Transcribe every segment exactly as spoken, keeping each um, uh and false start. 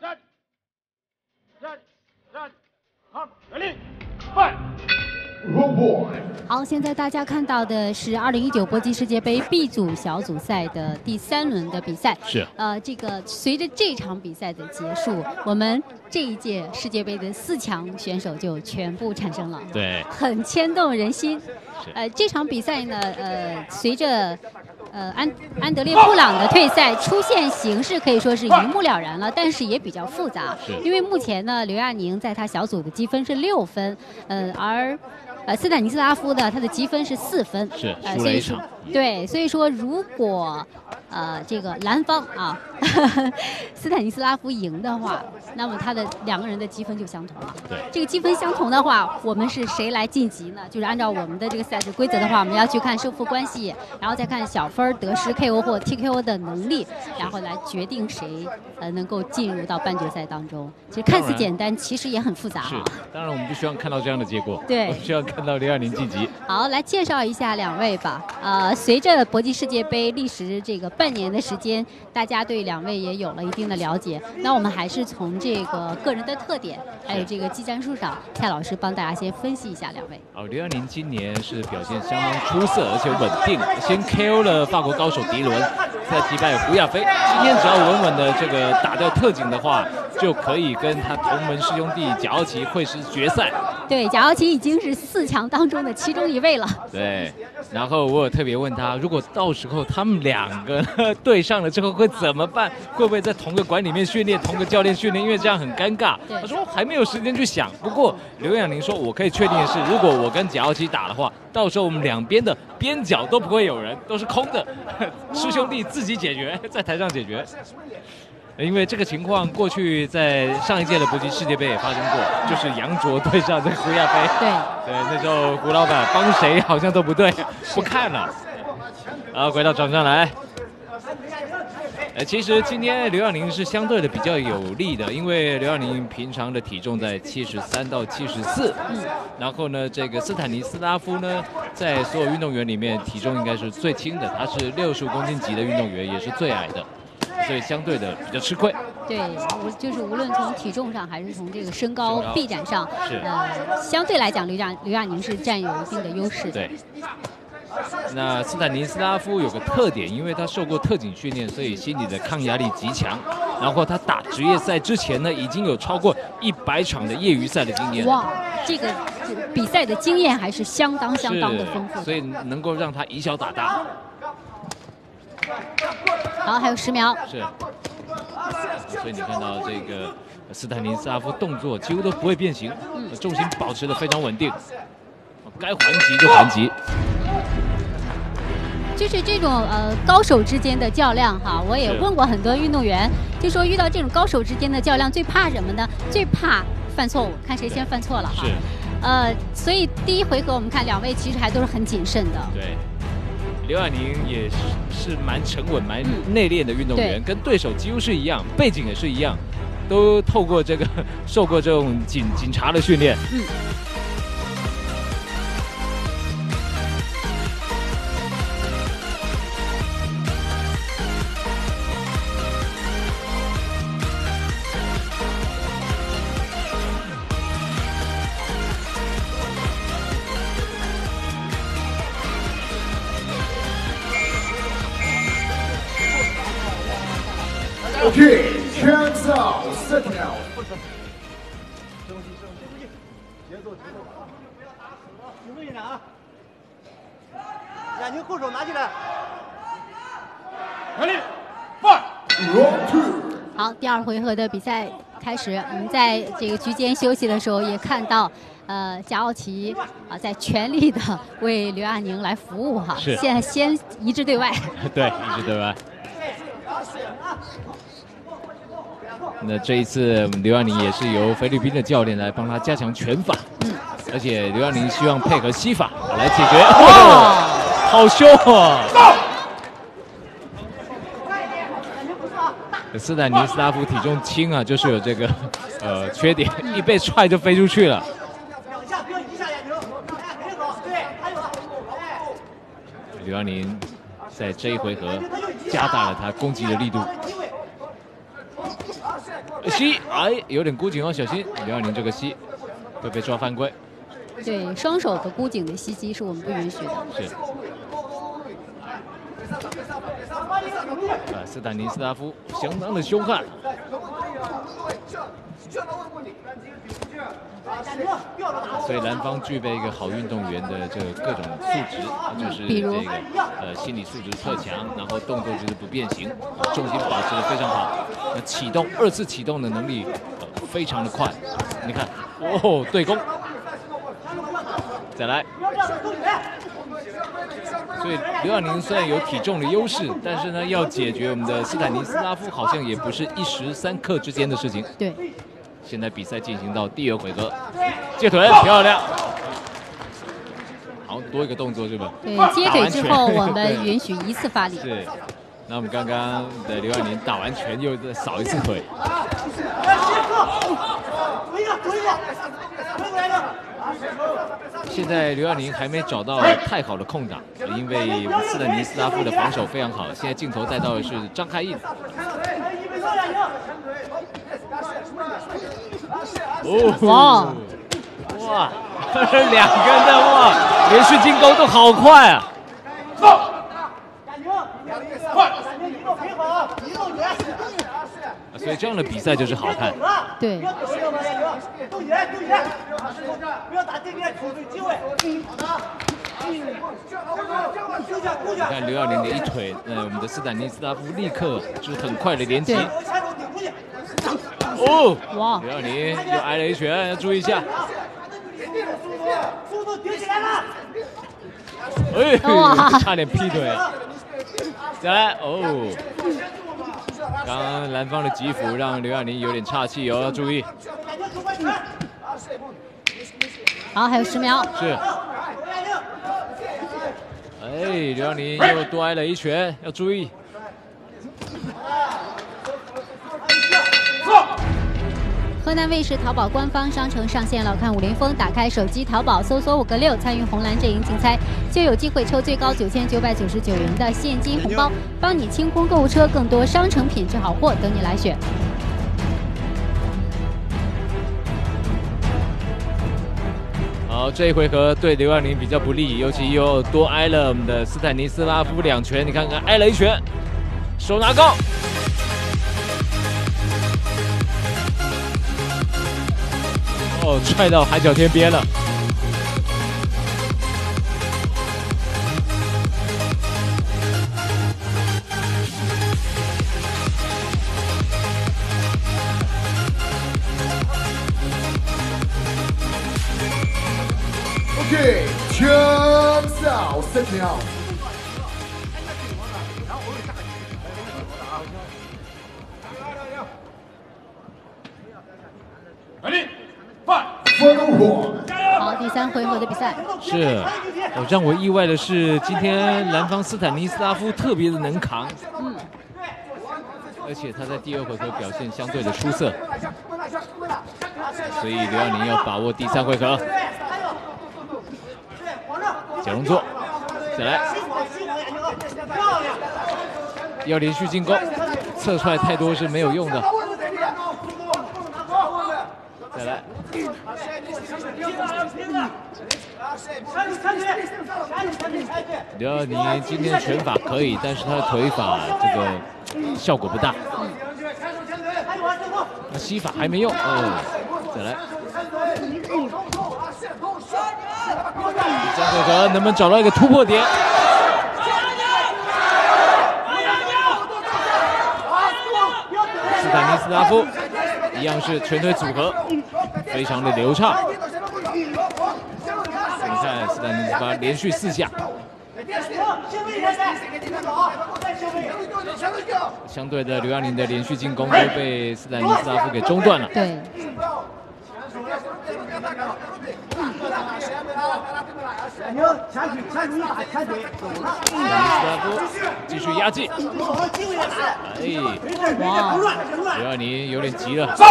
站，站，站，好，原力，快！ 好，现在大家看到的是二零一九搏击世界杯 B 组小组赛的第三轮的比赛。 是。 呃，这个随着这场比赛的结束，我们这一届世界杯的四强选手就全部产生了。 对。 很牵动人心。呃，这场比赛呢，呃，随着。 呃，安安德烈·布朗的退赛出现形式可以说是一目了然了，但是也比较复杂。因为目前呢，刘亚宁在他小组的积分是六分，呃，而呃斯坦尼斯拉夫呢，他的积分是四分， 是输了一场。 对，所以说如果呃这个蓝方啊呵呵斯坦尼斯拉夫赢的话，那么他的两个人的积分就相同了。 对， 这个积分相同的话，我们是谁来晋级呢？就是按照我们的这个赛事规则的话，我们要去看胜负关系，然后再看小分得失 K O 或 T K O 的能力，然后来决定谁呃能够进入到半决赛当中。其实看似简单，其实也很复杂。 是，当然我们不希望看到这样的结果。 对， 我们希望看到刘亚宁晋级。 好，来介绍一下两位吧。呃，随着搏击世界杯历时这个半年的时间，大家对两位也有了一定的了解。那我们还是从这个个人的特点，还有这个技战术上，蔡老师帮大家先分析一下两位。 哦，刘亚宁今年是表现相当出色，而且稳定，先 K O 了法国高手迪伦，再击败胡亚飞。今天只要稳稳的这个打掉特警的话，就可以跟他同门师兄弟贾奥奇会师决赛。 对，贾奥奇已经是四强当中的其中一位了。 对，然后我有特别问他，如果到时候他们两个对上了之后会怎么办？会不会在同个馆里面训练，同个教练训练？因为这样很尴尬。他说还没有时间去想。不过刘亚宁说，我可以确定的是，如果我跟贾奥奇打的话，到时候我们两边的边角都不会有人，都是空的，师兄弟自己解决，在台上解决。因为这个情况，过去在上一届的搏击世界杯也发生过，就是杨卓对上这个胡亚飞。 对对，那时候胡老板帮谁好像都不对，不看了。然后回到场上来。呃，其实今天刘亚宁是相对的比较有利的，因为刘亚宁平常的体重在七十三到七十四，嗯，然后呢，这个斯坦尼斯拉夫呢，在所有运动员里面体重应该是最轻的，他是六十五公斤级的运动员，也是最矮的。所以相对的比较吃亏。 对，无就是无论从体重上还是从这个身高臂展上， 是呃，相对来讲，刘亚刘亚宁是占有一定的优势的。 对。那斯坦尼斯拉夫有个特点，因为他受过特警训练，所以心理的抗压力极强。然后他打职业赛之前呢，已经有超过一百场的业余赛的经验。 哇，这个比赛的经验还是相当相当的丰富， 所以能够让他以小打大。 好，还有十秒。 是。所以你看到这个斯坦尼斯拉夫动作几乎都不会变形，嗯、重心保持得非常稳定，该还击就还击。 就是这种呃高手之间的较量哈，我也问过很多运动员，就说遇到这种高手之间的较量，最怕什么呢？最怕犯错误，看谁先犯错了哈。 是。 呃，所以第一回合我们看两位其实还都是很谨慎的。 对。刘亚宁也是是蛮沉稳、蛮内敛的运动员，嗯、跟对手几乎是一样，背景也是一样，都透过这个受过这种警警察的训练。嗯。 OK， hands up， set now。深呼吸，深呼吸，节奏，节奏。有没有人啊？亚宁后手拿起来。 全力，放。 好，第二回合的比赛开始。我们在这个局间休息的时候也看到，呃，贾奥奇啊在全力的为刘亚宁来服务哈。 是。 现在先一致对外。 对，一致对外。那这一次刘亚宁也是由菲律宾的教练来帮他加强拳法，嗯，而且刘亚宁希望配合西法来解决。哇，好凶啊！斯坦尼斯拉夫体重轻啊，就是有这个呃缺点，一被踹就飞出去了。刘亚宁在这一回合加大了他攻击的力度。 膝，哎，有点箍紧哦，小心！刘亚宁这个膝会被抓犯规。 对，双手的箍紧的膝击是我们不允许的。 是。啊，斯坦尼斯拉夫相当的凶悍。所以蓝方具备一个好运动员的这个各种素质，就是这个呃心理素质特强，然后动作就是不变形，重心保持的非常好。那启动二次启动的能力、呃、非常的快。你看，哦，对攻，再来。所以刘亚宁虽然有体重的优势，但是呢，要解决我们的斯坦尼斯拉夫好像也不是一时三刻之间的事情。 对。 现在比赛进行到第二回合，接腿漂亮，好多一个动作是吧？ 对，接腿之后我们允许一次发力。 是，那我们刚刚的刘亚宁打完拳又再扫一次腿。现在刘亚宁还没找到太好的空档，因为斯坦尼斯拉夫的防守非常好。现在镜头带到的是张开印。哦哇哇，两个人的哇，连续进攻都好快啊！所以这样的比赛就是好看。 对。 你看刘亚宁的一腿，呃，我们的斯坦尼斯拉夫立刻就是很快的连击。哦，哇！刘亚宁又挨了一拳，要注意一下。 速度顶起来了！ 哎，差点劈腿。再来，哦。刚刚蓝方的击斧让刘亚宁有点岔气哦，要注意。 好，还有十秒。 是。哎，刘亚宁又多挨了一拳，要注意。 河南卫视淘宝官方商城上线了，看武林风，打开手机淘宝搜索五个六，参与红蓝阵营竞猜，就有机会抽最高九千九百九十九元的现金红包，帮你清空购物车，更多商城品质好货等你来选。 好，这一回合对刘亚宁比较不利，尤其又多挨了我们的斯坦尼斯拉夫两拳，你看看挨了一拳，手拿高。哦，踹到海角天边了。 OK， 枪扫三条。 好，第三回合的比赛是，哦，让我意外的是，今天蓝方斯坦尼斯拉夫特别的能扛，嗯，而且他在第二回合表现相对的出色，所以刘亚宁要把握第三回合。假动作，再来，要连续进攻，侧踹太多是没有用的。再来，刘亚宁今天拳法可以，但是他的腿法这个效果不大。那膝法还没用，哦，再来。第三回合能不能找到一个突破点？斯坦尼斯拉夫一样是拳腿组合，非常的流畅。你看斯坦尼斯拉夫连续四下，相对的刘亚宁的连续进攻都被斯坦尼斯拉夫给中断了。 对。 斯坦尼斯拉夫继续压制。哎，哇！刘亚宁有点急了。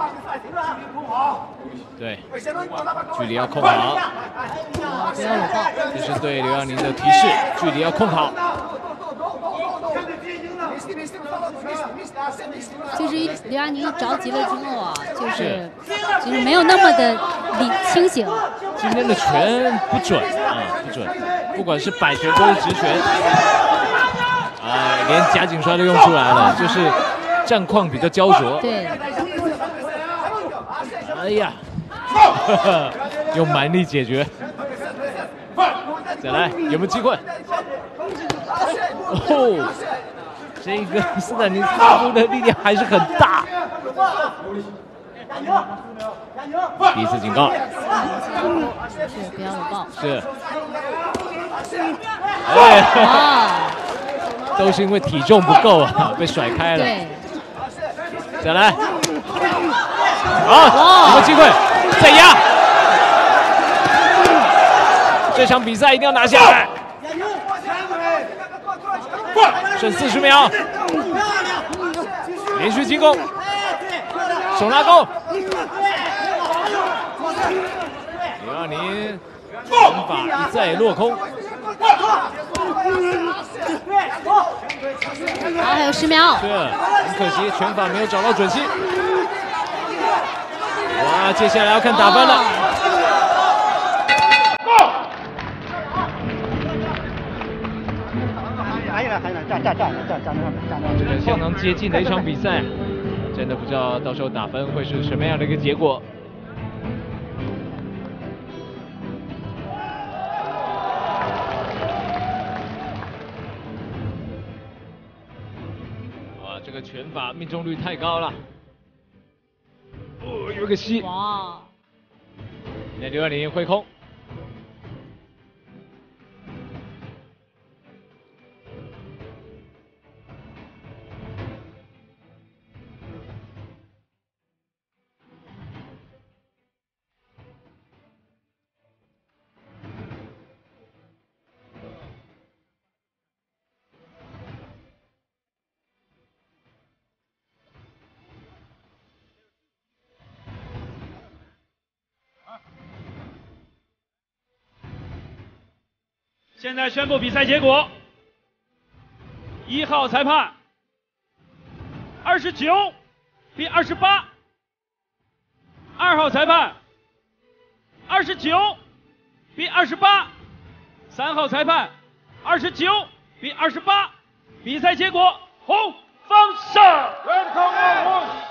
对，距离要控好。 不要裸抱。 这是对刘亚宁的提示，距离要控好。 就是一刘亚宁着急了之后啊，就是就是没有那么的理清醒。 今天的拳不准啊，不准，不管是摆拳或是直拳，哎，连夹紧摔都用出来了，就是战况比较焦灼。 对。 哎呀，用蛮力解决。再来，有没有机会？哦，这个斯坦尼斯拉夫的力量还是很大。第一次警告。 是不要有爆。 是。哎，都是因为体重不够啊，被甩开了。 对。 再来。好，有没有机会？再压。这场比赛一定要拿下来。剩四十秒，连续进攻，手拉钩。刘亚宁拳法一再落空。 好，还有十秒。 是，很可惜，拳法没有找到准心。哇，接下来要看打分了。 站站站站站站站！ 这个相当接近的一场比赛，真的不知道到时候打分会是什么样的一个结果。哇，这个拳法命中率太高了。哦，有个吸。 哇！ 那刘亚宁挥空。 现在宣布比赛结果：一号裁判二十九比二十八，二号裁判二十九比二十八，三号裁判二十九比二十八。比赛结果，红方胜。